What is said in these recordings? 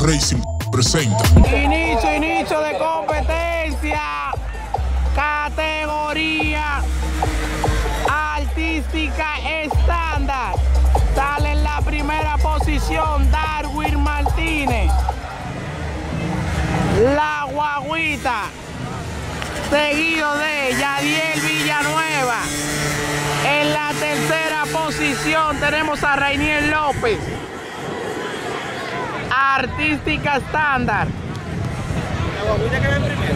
Racing presenta. Inicio de competencia. Categoría artística estándar. Sale en la primera posición Darwin Martínez, la guaguita, seguido de Yadiel Villanueva. En la tercera posición tenemos a Rainier López, artística estándar. La guaguita que ven primero.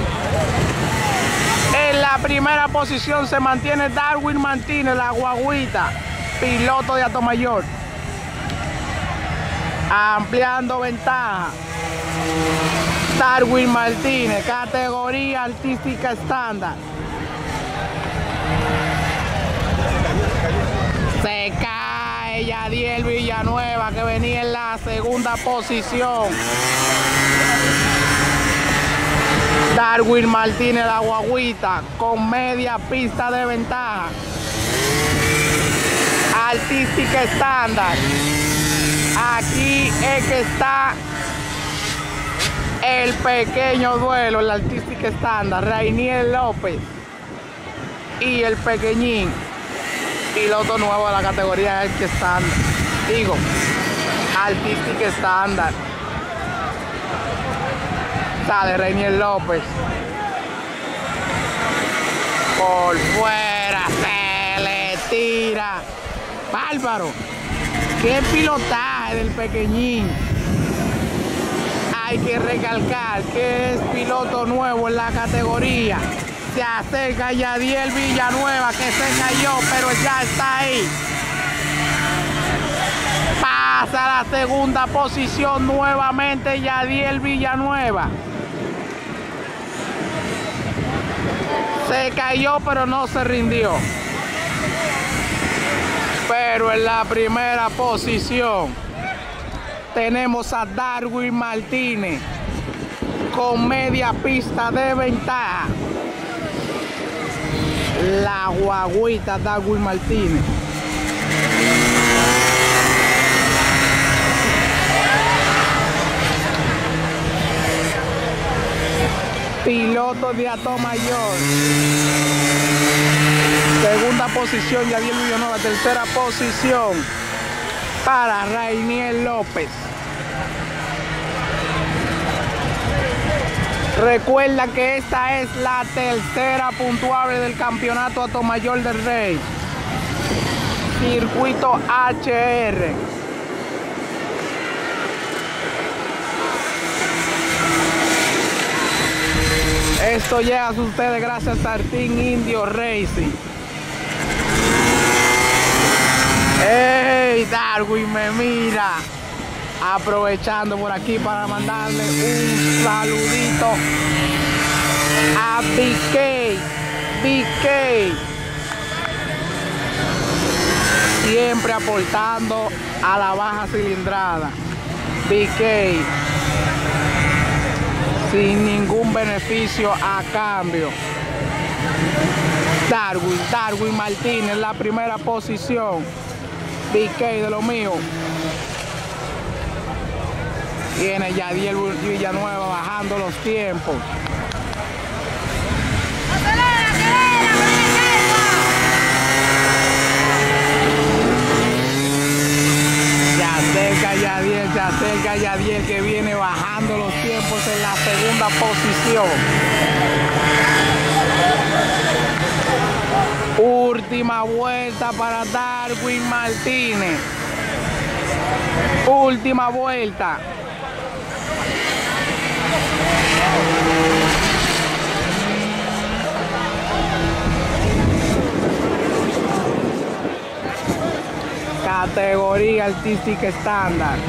En la primera posición se mantiene Darwin Martínez, la guaguita, piloto de Atomayor. Ampliando ventaja, Darwin Martínez, categoría artística estándar. Se cae Yadiel Villanueva, que venía en la segunda posición. Darwin Martínez, la guaguita, con media pista de ventaja. Artística estándar. Aquí es que está el pequeño duelo, el artística estándar. Rainier López y el pequeñín, piloto nuevo de la categoría estándar. Digo, artística estándar. Sale Rainier López. Por fuera, se le tira. Bárbaro. Qué pilotaje del pequeñín. Hay que recalcar que es piloto nuevo en la categoría. Se acerca Yadiel Villanueva, que se cayó, pero ya está ahí. Pasa a la segunda posición nuevamente Yadiel Villanueva. Se cayó, pero no se rindió. Pero en la primera posición tenemos a Darwin Martínez con media pista de ventaja. La guaguita Darwin Martínez. Piloto de Atomayor. Segunda posición Yadiel Villanueva. Tercera posición para Rainier López. Recuerda que esta es la tercera puntuable del campeonato Atomayor del Rey. Circuito HR. Esto llega a ustedes gracias a Team Indio Racing. ¡Ey! Darwin me mira. Aprovechando por aquí para mandarle un saludito a BK. Siempre aportando a la baja cilindrada. BK. Sin ningún beneficio a cambio. Darwin Martínez en la primera posición. BK de lo mío. Viene Yadiel Villanueva bajando los tiempos. Se acerca Yadiel, que viene bajando los tiempos en la segunda posición. Última vuelta para Darwin Martínez. Última vuelta. Categoría artística estándar.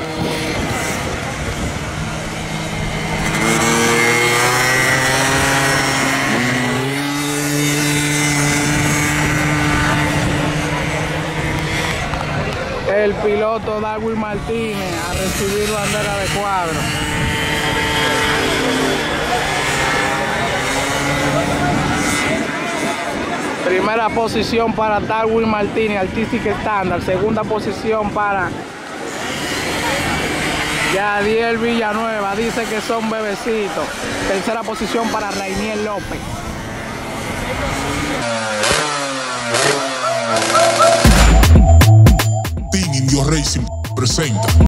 El piloto Darwin Martínez a recibir bandera de cuadro. Primera posición para Darwin Martínez, artística estándar. Segunda posición para Yadiel Villanueva dice que son bebecitos. Tercera posición para Rainiel López. Team Indio Racing presenta